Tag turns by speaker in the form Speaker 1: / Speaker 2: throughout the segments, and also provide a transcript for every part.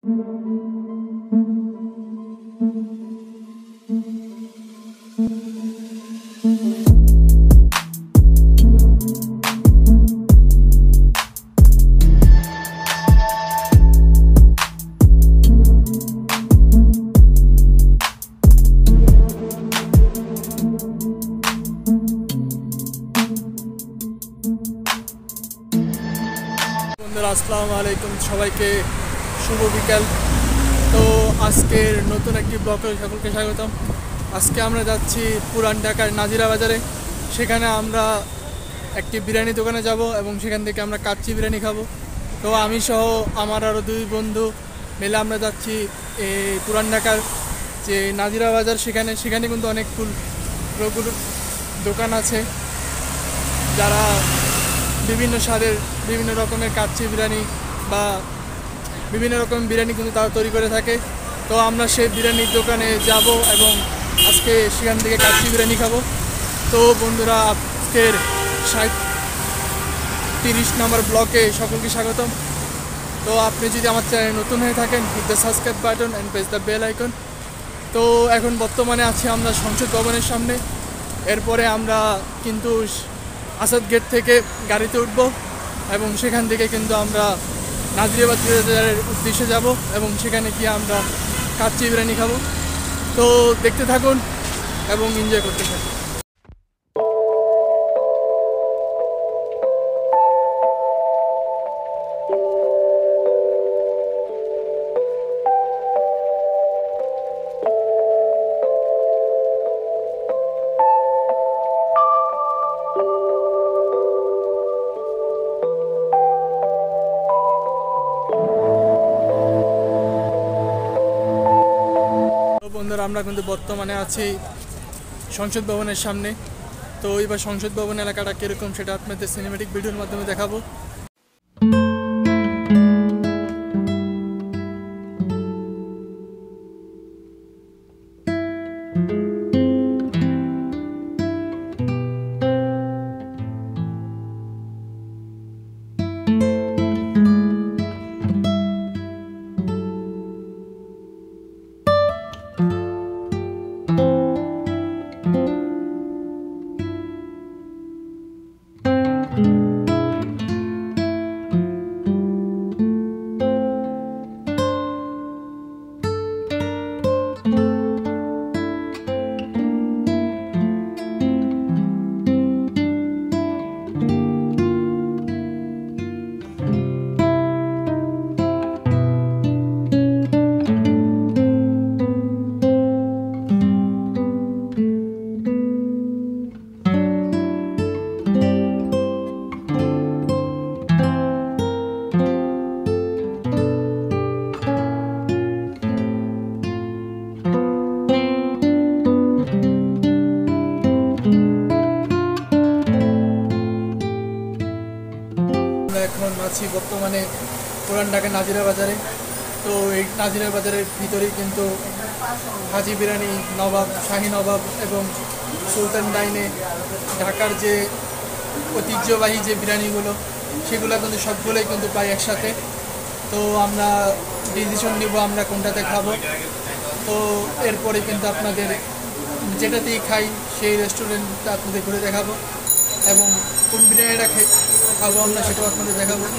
Speaker 1: আসসালামু আলাইকুম সবাইকে শুভ বিকাল। তো আজকের নতুন একটি ব্লগে সকলকে স্বাগতম। আজকে আমরা যাচ্ছি পুরান ঢাকার নাজিরা বাজারে। সেখানে আমরা একটি বিরিয়ানি দোকানে যাব এবং সেখান থেকে আমরা কাচ্চি বিরিয়ানি খাবো। তো আমি সহ আমার আরও দুই বন্ধু মিলে আমরা যাচ্ছি পুরান ঢাকার যে নাজিরা বাজার, সেখানে কিন্তু অনেক ফুলগুলো দোকান আছে যারা বিভিন্ন স্বাদের বিভিন্ন রকমের কাচ্চি বিরিয়ানি বা বিভিন্ন রকম বিরিয়ানি কিন্তু তারা তৈরি করে থাকে। তো আমরা সেই বিরিয়ানির দোকানে যাব এবং আজকে সেখান থেকে কাচ্চি বিরিয়ানি খাবো। তো বন্ধুরা, আজকের 30 নম্বর ব্লকে সকলকে স্বাগতম। তো আপনি যদি আমার চ্যানেল নতুন হয়ে থাকেন, hit the subscribe button and press the bell icon. তো এখন বর্তমানে আছি আমরা সংসদ ভবনের সামনে। এরপরে আমরা কিন্তু আসাদ গেট থেকে গাড়িতে উঠবো এবং সেখান থেকে কিন্তু আমরা নাজিরা বাজারের উদ্দেশ্যে যাব এবং সেখানে গিয়ে আমরা কাচ্চি বিরিয়ানি খাবো। তো দেখতে থাকুন এবং এনজয় করতে থাকুন। বন্ধুরা, আমরা কিন্তু বর্তমানে আছি সংসদ ভবনের সামনে। তো এবার সংসদ ভবন এলাকাটা কীরকম সেটা আপনাদের সিনেমেটিক ভিডিওর মাধ্যমে দেখাবো। এখন আছি বর্তমানে পুরান ঢাকা নাজিরা বাজারে। তো এই নাজিরা বাজারের ভিতরেই কিন্তু হাজি বিরিয়ানি, নবাব, শাহী নবাব এবং সুলতান ডাইনে ঢাকার যে ঐতিহ্যবাহী যে বিরিয়ানিগুলো সেগুলো কিন্তু সবগুলোই কিন্তু প্রায় একসাথে। তো আমরা ডিসিশন নিব আমরা কোনটাতে খাবো। তো এরপরে কিন্তু আপনাদের যেটাতেই খাই সেই রেস্টুরেন্টটা আপনাদের ঘুরে দেখাবো এবং কোন বিরিয়ানিটা খাবো আমরা সেটাও আপনাদের দেখাবো। তো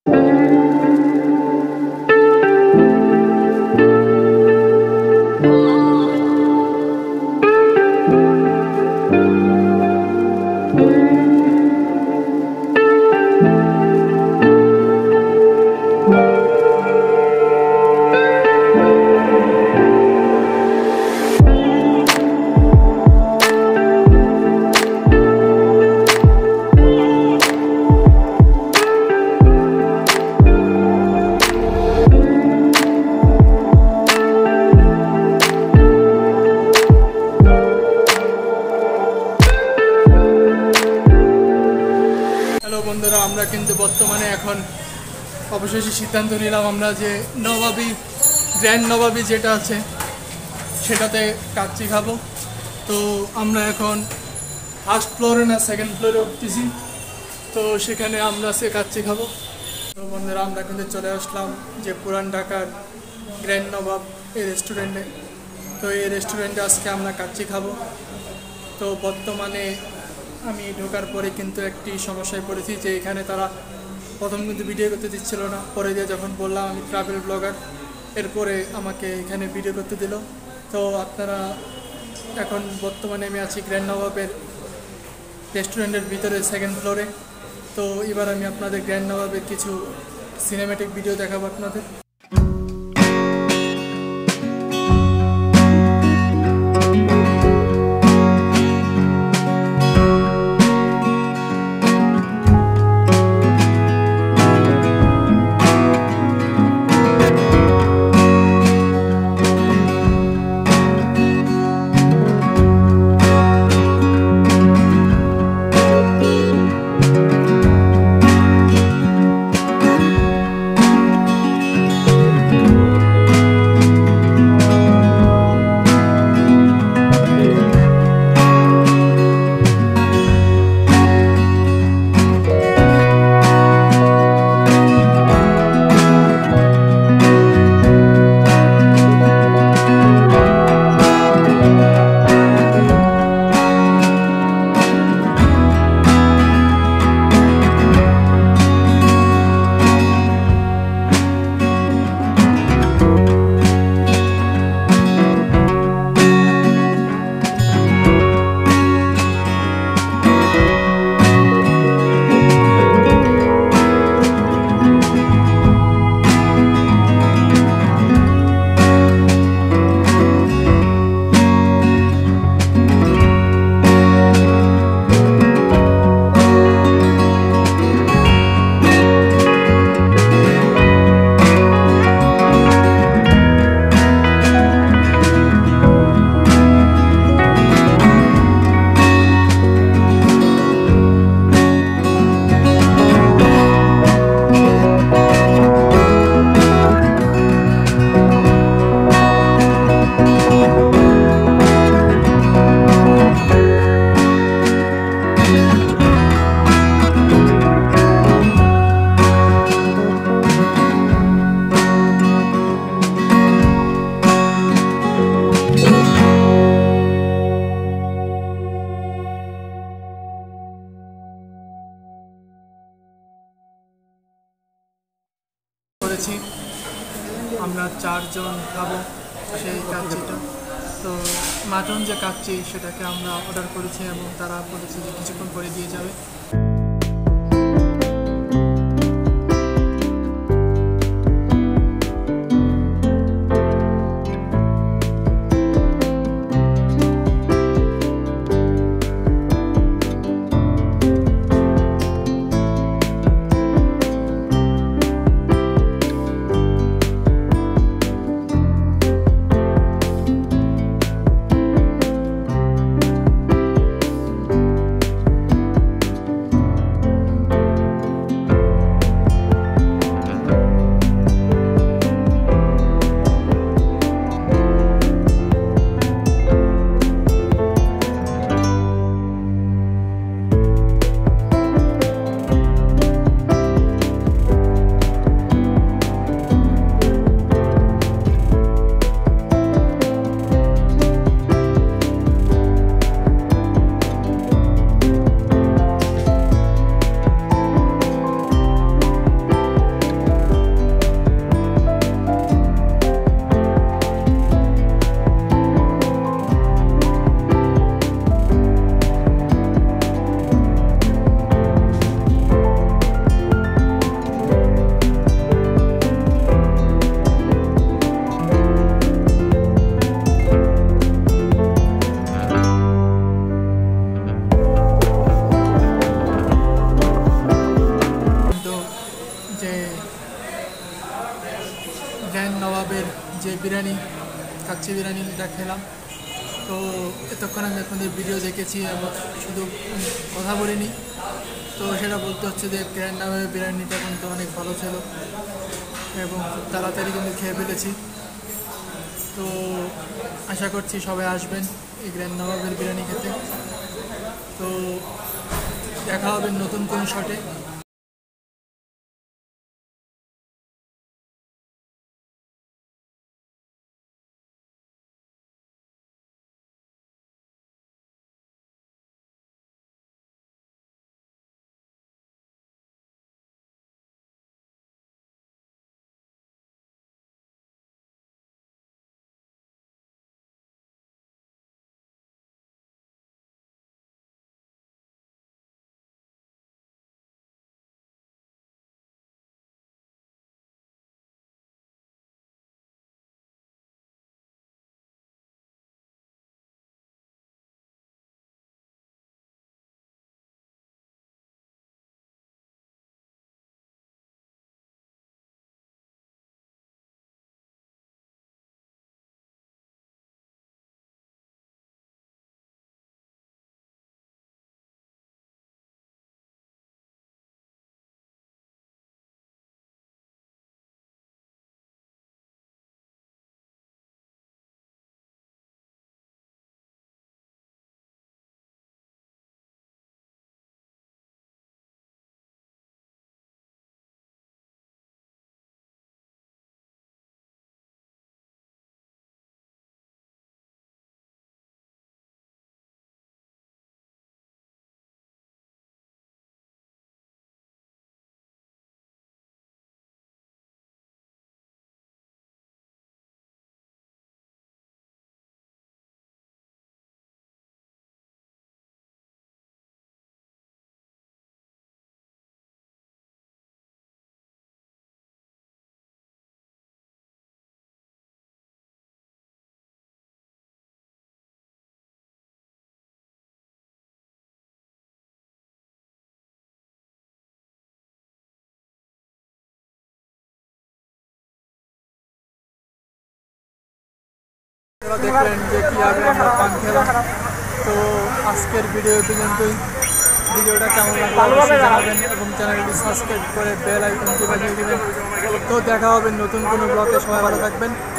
Speaker 1: বন্ধুরা, আমরা কিন্তু বর্তমানে এখন অবশেষে সিদ্ধান্ত নিলাম আমরা যে গ্র্যান্ড নবাবি যেটা আছে সেটাতে কাচ্চি খাবো। তো আমরা এখন ফার্স্ট ফ্লোরে না সেকেন্ড ফ্লোরে উঠতেছি। তো সেখানে আমরা সে কাচ্চি খাবো। তো বন্ধুরা, আমরা কিন্তু চলে আসলাম যে পুরান ঢাকার গ্র্যান্ড নবাব এই রেস্টুরেন্টে। তো এই রেস্টুরেন্টে আজকে আমরা কাচ্চি খাবো। তো বর্তমানে আমি ঢোকার পরে কিন্তু একটি সমস্যায় পড়েছি যে এখানে তারা প্রথম কিন্তু ভিডিও করতে দিচ্ছিল না, পরে দিয়ে যখন বললাম আমি ট্রাভেল ব্লগার, এরপরে আমাকে এখানে ভিডিও করতে দিল। তো আপনারা এখন বর্তমানে আমি আছি গ্র্যান্ড নবাবের রেস্টুরেন্টের ভিতরে সেকেন্ড ফ্লোরে। তো এবার আমি আপনাদের গ্র্যান্ড নবাবের কিছু সিনেম্যাটিক ভিডিও দেখাবো আপনাদের। করেছি আমরা 4 জন খাবো সেই কাচ্চিটা। তো মাটন যে কাচ্চি সেটাকে আমরা অর্ডার করেছি এবং তারা বলেছে যে কিছুক্ষণ পরে দিয়ে যাবে। নবাবের যে বিরিয়ানি কাচ্চি বিরিয়ানিটা খেলাম। তো এতক্ষণ আমি আপনাদের ভিডিও দেখেছি এবং শুধু কথা বলিনি। তো সেটা বলতে হচ্ছে যে গ্র্যান্ড নবাবের বিরিয়ানিটা কিন্তু অনেক ভালো ছিল এবং খুব তাড়াতাড়ি কিন্তু খেয়ে ফেলেছি। তো আশা করছি সবাই আসবেন এই গ্র্যান্ড নবাবের বিরিয়ানি খেতে। তো দেখা হবে নতুন কোনো শটে। আপনারা দেখলেন যে কীভাবে আমরা পান খেলাম। তো আজকের ভিডিও পর্যন্তই। ভিডিওটা কেমন লাগলো অবশ্যই জানাবেন এবং চ্যানেলটি সাবস্ক্রাইব করে বেল আইকনটি বাজিয়ে দেবেন। তো দেখা হবে নতুন কোনো ব্লগে। সবাই ভালো থাকবেন।